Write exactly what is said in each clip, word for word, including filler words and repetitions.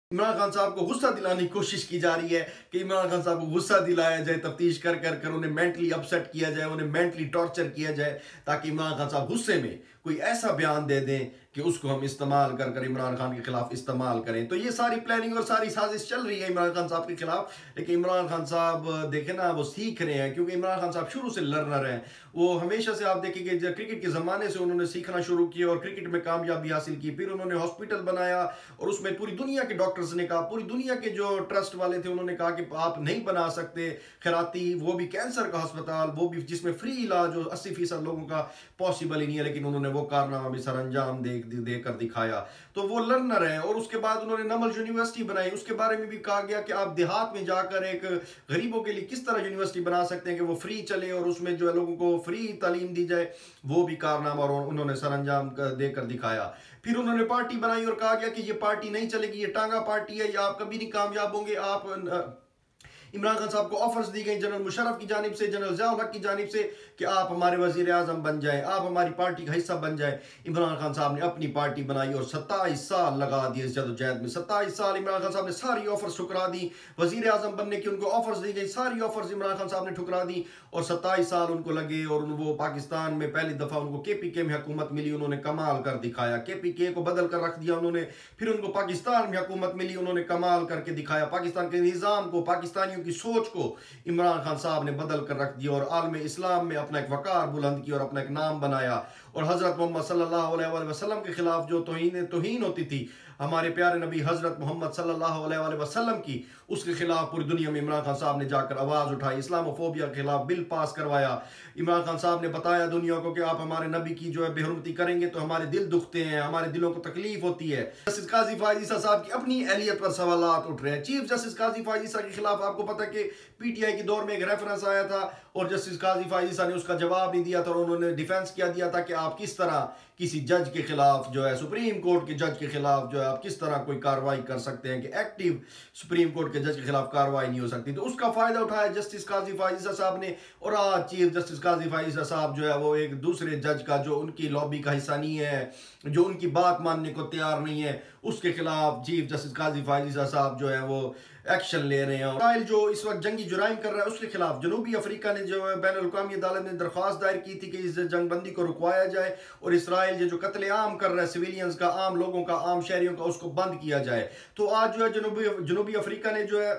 इमरान खान साहब को गुस्सा दिलाने की कोशिश की जा रही है कि इमरान खान साहब को गुस्सा दिलाया जाए, तफ्तीश कर कर कर उन्हें मेंटली अपसेट किया जाए, उन्हें मेंटली टॉर्चर किया जाए, ताकि इमरान खान साहब गुस्से में कोई ऐसा बयान दे दें कि उसको हम इस्तेमाल कर कर इमरान खान के खिलाफ इस्तेमाल करें। तो ये सारी प्लानिंग और सारी साजिश चल रही है इमरान खान साहब के खिलाफ। लेकिन इमरान खान साहब देखें ना, वो सीख रहे हैं, क्योंकि इमरान खान साहब शुरू से लर्नर हैं। वो हमेशा से आप देखेंगे क्रिकेट के ज़माने से उन्होंने सीखना शुरू किया और क्रिकेट में कामयाबी हासिल की। फिर उन्होंने हॉस्पिटल बनाया और उसमें पूरी दुनिया के डॉक्टर्स ने कहा, पूरी दुनिया के जो ट्रस्ट वाले थे उन्होंने कहा कि आप नहीं बना सकते खैराती, वो भी कैंसर का अस्पताल, वो भी जिसमें फ्री इलाज हो अस्सी फीसद लोगों का पॉसिबल ही नहीं है। लेकिन उन्होंने वो कारनामा भी सर अंजाम दे देकर दिखाया। तो वो लर्नर है। और उसके बाद उन्होंने नमल यूनिवर्सिटी बनाई, उसके बारे में भी कहा गया कि आप देहात में जाकर एक गरीबों के लिए किस तरह यूनिवर्सिटी बना सकते हैं कि वो फ्री चले और उसमें जो है लोगों को फ्री तालीम दी जाए। वो भी कारनामा और उन्होंने सर अंजाम देकर दिखाया। फिर उन्होंने पार्टी बनाई और कहा गया कि ये पार्टी नहीं चलेगी, ये टांगा पार्टी है, या आप कभी नहीं कामयाब होंगे। आप इमरान खान साहब को ऑफर्स दी गई जनरल मुशर्रफ की जानिब से, जनरल ज़िया-उल हक की जानिब से कि आप हमारे वज़ीर आज़म बन जाएं, आप हमारी पार्टी का हिस्सा बन जाएं। इमरान खान साहब ने अपनी पार्टी बनाई और सत्ताईस साल लगा दिए इस जदोजहद में। सत्ताईस साल इमरान खान साहब ने सारी ऑफर्स ठुकरा दी। वज़ीर आज़म बनने की उनको ऑफर्स दी गई, सारी ऑफर्स इमरान खान साहब ने ठुकरा दी और सत्ताईस साल उनको लगे। और वो पाकिस्तान में पहली दफ़ा उनको के पी के में हुकूमत मिली, उन्होंने कमाल कर दिखाया। के पी के को बदल कर रख दिया उन्होंने, फिर उनको पाकिस्तान में हुकूमत मिली, उन्होंने कमाल करके दिखाया। पाकिस्तान के निज़ाम को, पाकिस्तानियों की सोच को इमरान खान साहब ने बदल कर रख दिया और आलम इस्लाम में अपना एक वकार बुलंद किया और अपना एक नाम बनाया। और हज़रत मोहम्मद सल्लल्लाहु अलैहि वसल्लम के खिलाफ जो तौहीन तौहीन होती थी हमारे प्यारे नबी हज़रत मोहम्मद सल्लल्लाहु अलैहि वसल्लम की, उसके खिलाफ पूरी दुनिया में इमरान खान साहब ने जाकर आवाज़ उठाई। इस्लामोफोबिया के खिलाफ बिल पास करवाया। इमरान खान साहब ने बताया दुनिया को कि आप हमारे नबी की जो है बेहुरमती करेंगे तो हमारे दिल दुखते हैं, हमारे दिलों को तकलीफ होती है। जस्टिस काजी फायज ईसा साहब की अपनी अहलियत पर सवालात उठ रहे हैं। चीफ जस्टिस काजी फायज ईसा के खिलाफ आपको पता है कि पीटीआई के दौर में एक रेफरेंस आया था और जस्टिस काजी फायज ईसा ने उसका जवाब नहीं दिया था और उन्होंने डिफेंस किया दिया था कि आप किस तरह किसी जज के खिलाफ जो है, सुप्रीम कोर्ट के जज के खिलाफ जो है, आप किस तरह कोई कार्रवाई कर सकते हैं कि एक्टिव सुप्रीम कोर्ट के जज के खिलाफ कार्रवाई नहीं हो सकती। तो उसका फायदा उठाया जस्टिस काजी फायज ईसा साहब ने। और आज चीफ जस्टिस काजी फायज ईसा साहब जो है वो एक दूसरे जज का जो उनकी लॉबी का हिस्सा नहीं है, जो उनकी बात मानने को तैयार नहीं है, उसके खिलाफ चीफ जस्टिस काजी फायज ईसा साहब जो है वो एक्शन ले रहे हैं। इसराइल जो इस वक्त जंगी जुराइम कर रहा है उसके खिलाफ जनूबी अफ्रीका ने जो है बैनुल-अक़वामी अदालत में दरख्वास्त दायर की थी कि इस जंगबंदी को रुकवाया जाए और इसराइल जो कत्लेआम कर रहा है सिविलियंस का, आम लोगों का, आम शहरियों का, उसको बंद किया जाए। तो आज जो है जनूबी जनूबी अफ्रीका ने जो है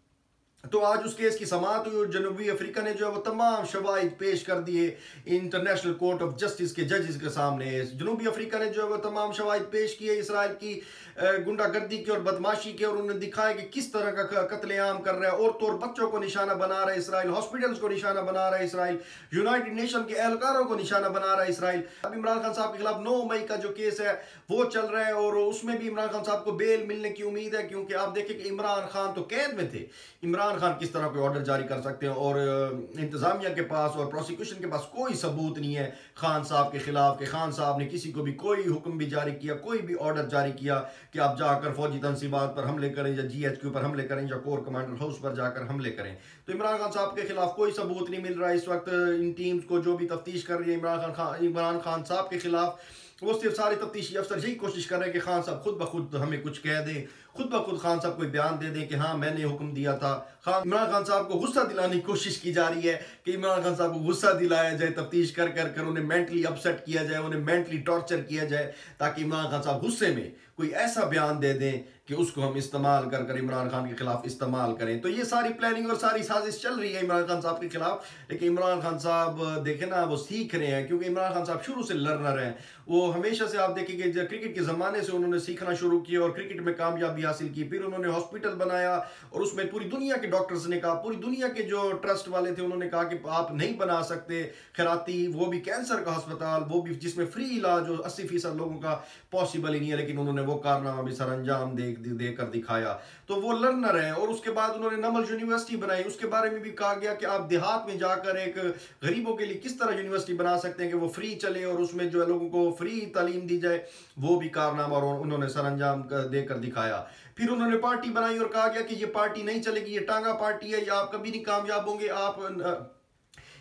तो आज उस केस की समाअत हुई और जनूबी अफ्रीका ने जो है वो तमाम शवाहिद पेश कर दिए इंटरनेशनल कोर्ट ऑफ जस्टिस के जजेस के सामने। जनूबी अफ्रीका ने जो है वो तमाम शवाहिद पेश किए इसराइल की गुंडागर्दी की और बदमाशी की, और उन्होंने दिखाया कि किस तरह का कत्लेआम कर रहा है। औरतों और बच्चों को निशाना बना रहा है इसराइल, हॉस्पिटल्स को निशाना बना रहा है इसराइल, यूनाइटेड नेशन के एहलकारों को निशाना बना रहा है इसराइल। अब इमरान खान साहब के खिलाफ नौ मई का जो केस है वो चल रहा है और उसमें भी इमरान खान साहब को बेल मिलने की उम्मीद है, क्योंकि आप देखें कि इमरान खान तो कैद में थे। इमरान खान किस तरह कोई ऑर्डर जारी कर सकते हैं और इंतजामिया के पास और प्रोसिक्यूशन के पास कोई सबूत नहीं है खान साहब के खिलाफ कि खान साहब ने किसी को भी कोई हुक्म भी जारी किया, कोई भी ऑर्डर जारी किया कि आप जाकर फौजी तनसीबात पर हमले करें या जी एच क्यू पर हमले करें या कोर कमांडर हाउस पर जाकर हमले करें। तो इमरान खान साहब के खिलाफ कोई सबूत नहीं मिल रहा है इस वक्त। इन टीम्स को जो भी तफ्तीश कर रही है इमरान खान इमरान खान साहब के खिलाफ, वो सिर्फ सारे तफ्तीशी अफसर यही कोशिश कर रहे हैं कि खान साहब खुद ब खुद हमें कुछ कह दें, खुद ब खुद खान साहब कोई बयान दे दें कि हाँ मैंने हुक्म दिया था। खान इमरान खान साहब को गुस्सा दिलाने की कोशिश की जा रही है कि इमरान खान साहब को गुस्सा दिलाया जाए, तफ्तीश कर कर कर उन्हें मेंटली अपसेट किया जाए, उन्हें मेंटली टॉर्चर किया जाए, ताकि इमरान खान साहब गुस्से में कोई ऐसा बयान दे दें कि उसको हम इस्तेमाल कर कर इमरान खान के खिलाफ इस्तेमाल करें। तो ये सारी प्लानिंग और सारी साजिश चल रही है इमरान खान साहब के खिलाफ। लेकिन इमरान खान साहब देखें ना, वो सीख रहे हैं, क्योंकि इमरान खान साहब शुरू से लर्नर हैं। वो हमेशा से आप देखेंगे क्रिकेट के ज़माने से उन्होंने सीखना शुरू किया और क्रिकेट में कामयाबी हासिल की। फिर उन्होंने हॉस्पिटल बनाया और उसमें पूरी दुनिया के डॉक्टर्स ने कहा, पूरी दुनिया के जो ट्रस्ट वाले थे उन्होंने कहा कि आप नहीं बना सकते खैराती, वो भी कैंसर का अस्पताल, वो भी जिसमें फ्री इलाज हो अस्सी फीसद लोगों का पॉसिबल ही नहीं है। लेकिन उन्होंने वो कारनामा भी सर अंजाम दे देकर दिखाया। तो वो लर्नर है। और उसके बाद उन्होंने नमल यूनिवर्सिटी बनाई, उसके बारे में भी कहा गया कि आप देहात में जाकर एक गरीबों के लिए किस तरह यूनिवर्सिटी बना सकते हैं कि वो फ्री चले और उसमें जो है लोगों को फ्री तालीम दी जाए। वो भी कारनामा और उन्होंने सर अंजाम देकर दिखाया। फिर उन्होंने पार्टी बनाई और कहा गया कि ये पार्टी नहीं चलेगी, ये टांगा पार्टी है, या आप कभी नहीं कामयाब होंगे। आप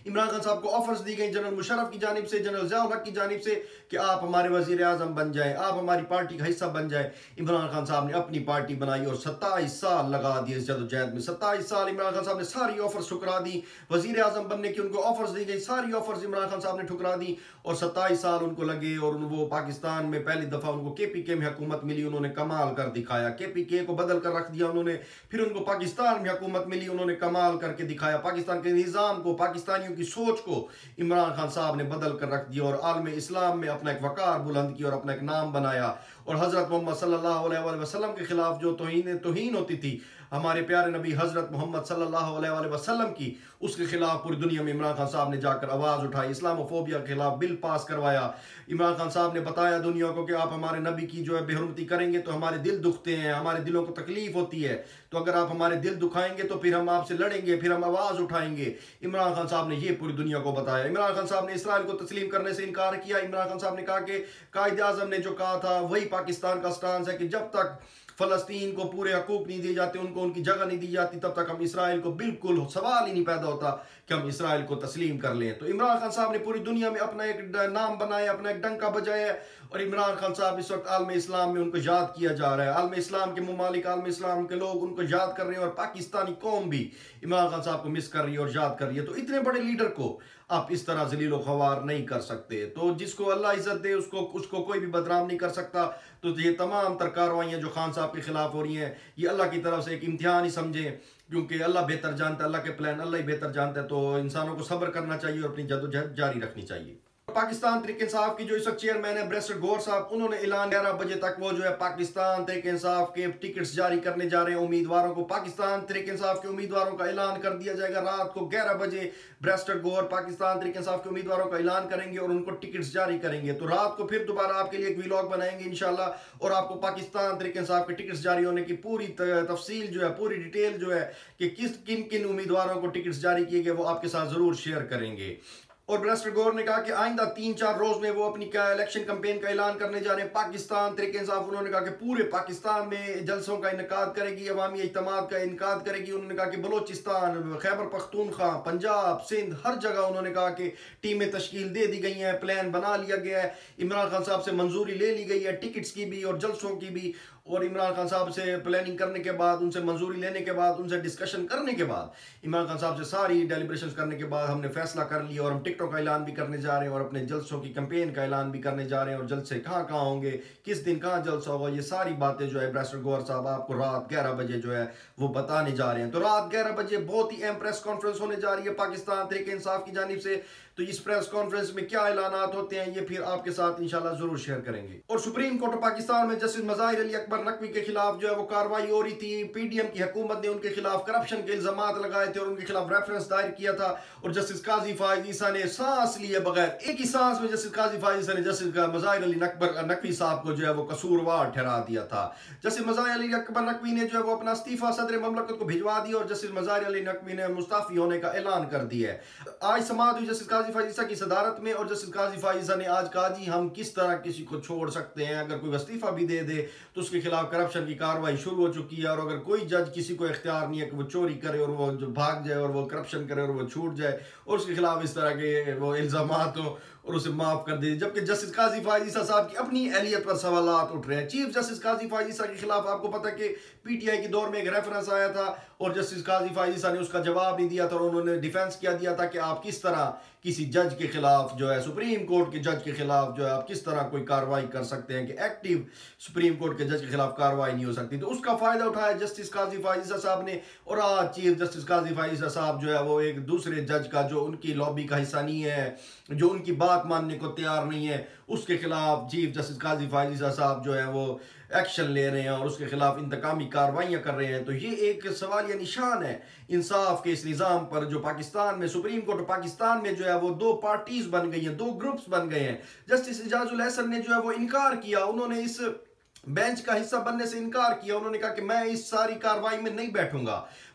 इमरान खान साहब को ऑफर्स दी गई जनरल मुशर्रफ की जानिब से, जनरल ज़ियाउल हक की जानिब से कि आप हमारे वज़ीर आज़म बन जाएं, आप हमारी पार्टी का हिस्सा बन जाए। इमरान खान साहब ने अपनी पार्टी बनाई और सत्ताईस साल लगा दिए इस जदोजहद में। सत्ताईस साल इमरान खान साहब ने सारी ऑफर्स ठुकरा दी, वज़ीर आज़म बनने की उनको ऑफर्स दी गई, सारी ऑफर्स इमरान खान साहब ने ठुकरा दी और सत्ताईस साल उनको लगे और वो पाकिस्तान में पहली दफ़ा उनको के पी के में हुकूमत मिली, उन्होंने कमाल कर दिखाया। के पी के को बदल कर रख दिया उन्होंने, फिर उनको पाकिस्तान में हुकूमत मिली, उन्होंने कमाल करके दिखाया। पाकिस्तान के निज़ाम को, पाकिस्तानियों की सोच को इमरान खान साहब ने बदल कर रख दिया और आलम इस्लाम में अपना एक वकार बुलंद किया और अपना एक नाम बनाया। और हज़रत मोहम्मद सल्लल्लाहु अलैहि वसल्लम के खिलाफ जो तौहीन तौहीन होती थी हमारे प्यारे नबी हज़रत मोहम्मद सल्लल्लाहु अलैहि वसल्लम की, उसके खिलाफ पूरी दुनिया में इमरान खान साहब ने जाकर आवाज़ उठाई, इस्लामोफोबिया के खिलाफ बिल पास करवाया। इमरान खान साहब ने बताया दुनिया को कि आप हमारे नबी की जो है बेहुरमती करेंगे तो हमारे दिल दुखते हैं, हमारे दिलों को तकलीफ होती है, तो अगर आप हमारे दिल दुखाएंगे तो फिर हम आपसे लड़ेंगे, फिर हम आवाज़ उठाएंगे। इमरान खान साहब ने ये पूरी दुनिया को बताया। इमरान खान साहब ने इसराइल को तस्लीम करने से इनकार किया। इमरान खान साहब ने कहा कि कायदे आज़म ने जो कहा था वही पाकिस्तान का स्टांस है कि जब तक फ़लस्तीन को पूरे हकूक नहीं दिए जाते, उनको उनकी जगह नहीं दी जाती, तब तक हम इसराइल को, बिल्कुल सवाल ही नहीं पैदा होता कि हम इसराइल को तस्लीम कर लें। तो इमरान खान साहब ने पूरी दुनिया में अपना एक नाम बनाया, अपना एक डंका बजाया और इमरान खान साहब इस वक्त आलम इस्लाम में उनको याद किया जा रहा है। आलम इस्लाम के मुमालिक, आलम इस्लाम के लोग उनको याद कर रहे हैं और पाकिस्तानी कौम भी इमरान खान साहब को मिस कर रही है और याद कर रही है। तो इतने बड़े लीडर को आप इस तरह जलीलो ख्वार नहीं कर सकते। तो जिसको अल्लाह इज्जत दे उसको उसको कोई भी बदनाम नहीं कर सकता। तो ये तमाम तर कार्रवाइयाँ जो खान साहब के खिलाफ हो रही हैं, ये अल्लाह की तरफ से एक इम्तिहान ही समझें, क्योंकि अल्लाह बेहतर जानता है, अल्लाह के प्लान अल्लाह ही बेहतर जानता है। तो इंसानों को सब्र करना चाहिए और अपनी जद्दोजहद जारी रखनी चाहिए। पाकिस्तान तहरीक इंसाफ की जो इस वक्त चेयरमैन है बैरिस्टर गौहर साहब, उन्होंने ऐलान ग्यारह बजे तक वो जो है पाकिस्तान तहरीक इंसाफ के टिकट्स जारी करने जा रहे हैं उम्मीदवारों को। पाकिस्तान तहरीक इंसाफ के उम्मीदवारों का ऐलान कर दिया जाएगा। रात को ग्यारह बजे बैरिस्टर गौहर पाकिस्तान तहरीक इंसाफ के उम्मीदवारों का ऐलान करेंगे और उनको टिकट्स जारी करेंगे। तो रात को फिर दोबारा आपके लिए एक व्लॉग बनाएंगे इंशाल्लाह और आपको पाकिस्तान तहरीक इंसाफ के टिकट्स जारी होने की पूरी तफसील जो है, पूरी डिटेल जो है कि किस किन किन उम्मीदवारों को टिकट्स जारी किए गए, वो आपके साथ जरूर शेयर करेंगे। और बैरिस्टर गौहर ने कहा कि आइंदा तीन चार रोज में वो अपनी इलेक्शन कैंपेन का ऐलान करने जा रहे हैं। पाकिस्तान तहरीक इंसाफ, उन्होंने कहा कि पूरे पाकिस्तान में जलसों का इनकाद करेगी, अवामी इज्तिमात का इनकाद करेगी। उन्होंने कहा कि बलोचिस्तान, खैबर पख्तूनख्वा, पंजाब, सिंध, हर जगह उन्होंने कहा कि टीमें तश्कील दे दी गई हैं, प्लान बना लिया गया है, इमरान खान साहब से मंजूरी ले ली गई है टिकट्स की भी और जलसों की भी। और इमरान खान साहब से प्लानिंग करने के बाद, उनसे मंजूरी लेने के बाद, उनसे डिस्कशन करने के बाद, इमरान खान साहब से सारी डेलिब्रेशंस करने के बाद हमने फैसला कर लिया और हम टिकटों का ऐलान भी करने जा रहे हैं और अपने जलसों की कैंपेन का ऐलान भी करने जा रहे हैं और जलसे कहाँ कहाँ होंगे, किस दिन कहाँ जलसा होगा, ये सारी बातें जो है बैरिस्टर गौहर साहब आपको रात ग्यारह बजे जो है वो बताने जा रहे हैं। तो रात ग्यारह बजे बहुत ही अहम प्रेस कॉन्फ्रेंस होने जा रही है पाकिस्तान तहरीक इंसाफ की जानिब से। तो इस प्रेस कॉन्फ्रेंस में क्या ऐलानात होते हैं ये फिर आपके साथ इंशाल्लाह जरूर शेयर करेंगे। और सुप्रीम कोर्ट ऑफ पाकिस्तान में जस्टिस मज़ाहिर अली अकबर नकवी के खिलाफ जो है वो कार्रवाई हो रही थी। पीडीएम की हुकूमत ने उनके खिलाफ करप्शन के इल्जामात लगाए थे और उनके खिलाफ रेफरेंस दायर किया था और जस्टिस काजी फाइज ईसा ने सांस लिए बगैर, एक ही सांस में जस्टिस काजी फाइज ईसा ने जस्टिस मज़ाहिर अली अकबर नकवी साहब को जो है वो कसूरवार ठहरा दिया था। जस्टिस मज़ाहिर अली अकबर नकवी ने जो है वो अपना इस्तीफा सदर ममलकत को भिजवा दिया और जस्टिस मज़ाहिर अली नकवी ने मुस्ताफी होने का ऐलान कर दिया है। आज समाअत हुई जस्टिस काजी फाइज ईसा की सदारत में और जस्टिस काजी फाइज ईसा ने आज कहा जी हम किस तरह किसी को छोड़ सकते हैं, अगर कोई इस्तीफा भी दे दे तो उसके खिलाफ करप्शन की कार्रवाई शुरू हो चुकी है और अगर कोई जज किसी को इख्तियार नहीं है कि वो चोरी करे और वो जो भाग जाए और वो करप्शन करे और वो छूट जाए और उसके खिलाफ इस तरह के वो इल्जामात हो और उसे माफ कर दे। जबकि जस्टिस काजी फाइज ईसा साहब की अपनी अहलियत पर सवालात उठ रहे हैं। चीफ जस्टिस काजी फाइज ईसा के खिलाफ आपको पता है कि पीटीआई के दौर में एक रेफरेंस आया था और जस्टिस काजी फाइज ईसा ने उसका जवाब नहीं दिया था और उन्होंने डिफेंस किया दिया था कि आप किस तरह किसी जज के खिलाफ जो है, सुप्रीम कोर्ट के जज के खिलाफ जो है आप किस तरह कोई कार्रवाई कर सकते हैं कि एक्टिव सुप्रीम कोर्ट के जज के खिलाफ कार्रवाई नहीं हो सकती। तो उसका फायदा उठाया जस्टिस काजी फाइज ईसा साहब ने और आज चीफ जस्टिस काजी फाइज ईसा साहब जो है वो एक दूसरे जज का जो उनकी लॉबी का हिस्सा नहीं है, जो उनकी बात मानने को तैयार नहीं है, उसके खिलाफ चीफ जस्टिस काजी फाइज ईसा साहब जो है वो एक्शन ले रहे हैं और उसके खिलाफ इंतकामी कार्रवाइयाँ कर रहे हैं। तो ये एक सवाल या निशान है इंसाफ के इस निज़ाम पर जो पाकिस्तान में, सुप्रीम कोर्ट पाकिस्तान में जो है वो दो पार्टीज बन गई हैं, दो ग्रुप्स बन गए हैं। जस्टिस इजाजुल हसन ने जो है वो इनकार किया, उन्होंने इस बेंच का हिस्सा बनने से इनकार किया। उन्होंने कहा कि मैं इस सारी कार्रवाई में नहीं बैठूंगा। तो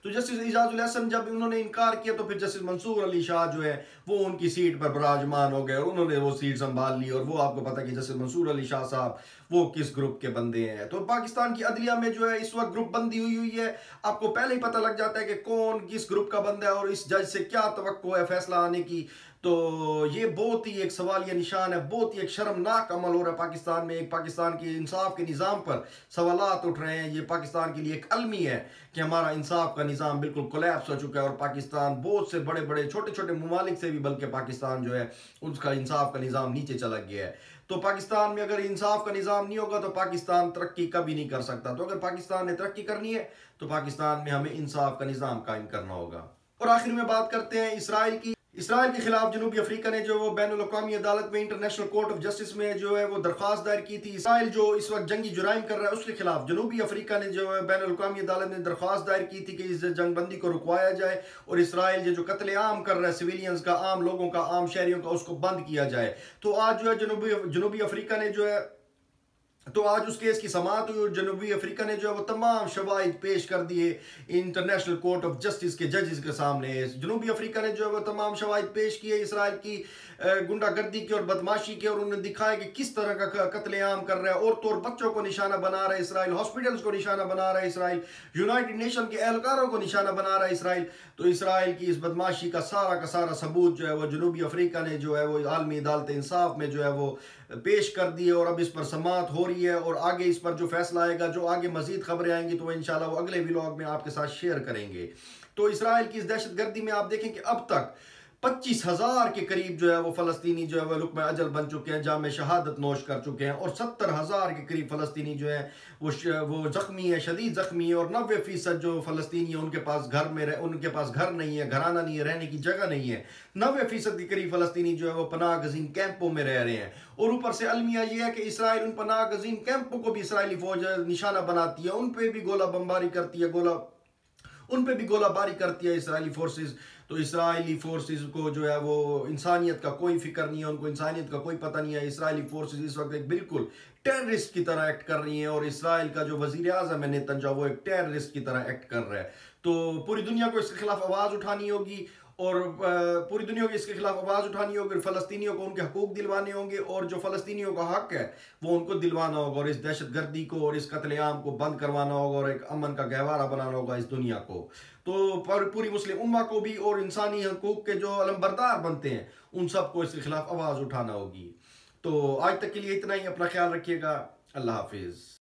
तो जस्टिस इजाजुल हसन जब उन्होंने इनकार किया तो फिर जस्टिस मंसूर अली शाह जो है वो उनकी सीट पर विराजमान हो गए और उन्होंने वो सीट संभाल ली। और वो आपको पता है कि जस्टिस मंसूर अली शाह साहब वो किस ग्रुप के बंदे हैं। तो पाकिस्तान की अदलिया में जो है इस वक्त ग्रुप बंदी हुई हुई है, आपको पहले ही पता लग जाता है कि कौन किस ग्रुप का बंदा है और इस जज से क्या तवक्को है फैसला आने की। तो ये बहुत ही एक सवालिया निशान है, बहुत ही एक शर्मनाक अमल हो रहा है पाकिस्तान में। एक पाकिस्तान के इंसाफ के निज़ाम पर सवालात उठ रहे हैं। ये पाकिस्तान के लिए एक अलमी है कि हमारा इंसाफ का निज़ाम बिल्कुल कोलैप्स हो चुका है और पाकिस्तान बहुत से बड़े बड़े छोटे छोटे ममालिक से भी बल्कि पाकिस्तान जो है उसका इंसाफ का निज़ाम नीचे चला गया है। तो पाकिस्तान में अगर इंसाफ का निज़ाम नहीं होगा तो पाकिस्तान तरक्की कभी नहीं कर सकता। तो अगर पाकिस्तान ने तरक्की करनी है तो पाकिस्तान में हमें इंसाफ का निज़ाम कायम करना होगा। और आखिर में बात करते हैं इसराइल की। इसराइल के खिलाफ जनूबी अफ्रीका ने जो वो बैनुल अक़वामी अदालत में इंटरनेशनल कोर्ट ऑफ जस्टिस में जो है वो दरख्वास्त दायर की थी। इसराइल जो इस वक्त जंगी जुराइम कर रहा है उसके खिलाफ जनूबी अफ्रीका ने जो है बैनुल अक़वामी अदालत में दरख्वास्त दायर की थी कि इस जंगबंदी को रुकवाया जाए और इसराइल जो कत्लेआम कर रहा है सिविलियंस का, आम लोगों का, आम शहरियों का, उसको बंद किया जाए। तो आज जो है जनूबी जनूबी अफ्रीका ने जो है तो आज उस केस की समाअत हुई और जनूबी अफ्रीका ने जो है वो तमाम शवाहिद पेश कर दिए इंटरनेशनल कोर्ट ऑफ जस्टिस के जजेस के सामने। जनूबी अफ्रीका ने जो है वो तमाम शवाहिद पेश किए इसराइल की गुंडागर्दी के और बदमाशी के और उन्होंने दिखाया कि किस तरह का कत्लेआम कर रहा है। औरतों और बच्चों को निशाना बना रहा है इसराइल, हॉस्पिटल्स को निशाना बना रहा है इसराइल, यूनाइटेड नेशन के एहलकारों को निशाना बना रहा है इसराइल। तो इसराइल की इस बदमाशी का सारा का सारा सबूत जो है वो जनूबी अफ्रीका ने जो है वो आलमी अदालत इंसाफ में जो है वो पेश कर दिए और अब इस पर समाअत हो रही है और आगे इस पर जो फैसला आएगा, जो आगे मजीद खबरें आएंगी तो इंशाल्लाह वो अगले व्लॉग में आपके साथ शेयर करेंगे। तो इसराइल की इस दहशतगर्दी में आप देखें कि अब तक पच्चीस हजार के करीब जो है वो फलस्तीनी जो है वो लुक़्मा अजल बन चुके हैं, जाम शहादत नोश कर चुके हैं और सत्तर हजार के करीब फलस्तीनी जो है वो वो जख्मी है, शदीद जख्मी है और नब्बे फीसद जो फलस्तीनी है उनके पास घर में रह, उनके पास घर नहीं है, घराना नहीं है, रहने की जगह नहीं है। नब्बे फीसद के करीब फलस्तीनी जो है वो पनाह गजीन कैंपों में रह रहे हैं। और ऊपर से अलमिया ये है कि इसराइल उन पनाह गजीन कैंपों को भी इसराइली फौज निशाना बनाती है, उन पर भी गोला बमबारी करती है, गोला उन पे भी गोलाबारी करती है इसराइली फोर्सेस। तो इसराइली फोर्सेस को जो है वो इंसानियत का कोई फिक्र नहीं है, उनको इंसानियत का कोई पता नहीं है। इसराइली फोर्सेस इस वक्त एक बिल्कुल टेररिस्ट की तरह एक्ट कर रही हैं और इसराइल का जो वजीर आज़म है नेतन्याहू वो एक टेररिस्ट की तरह एक्ट कर रहा है। तो पूरी दुनिया को इसके खिलाफ आवाज़ उठानी होगी और पूरी दुनिया को इसके खिलाफ आवाज़ उठानी होगी। फ़लस्तीनियों को उनके हकूक़ दिलवाने होंगे और जो फ़लस्तीनियों का हक है वो उनको दिलवाना होगा और इस दहशतगर्दी को और इस कत्लेआम को बंद करवाना होगा और एक अमन का गहवारा बनाना होगा इस दुनिया को। तो पूरी मुस्लिम उम्मा को भी और इंसानी हकूक़ के जो अलमबरदार बनते हैं उन सबको इसके खिलाफ आवाज़ उठाना होगी। तो आज तक के लिए इतना ही, अपना ख्याल रखिएगा। अल्लाह हाफिज़।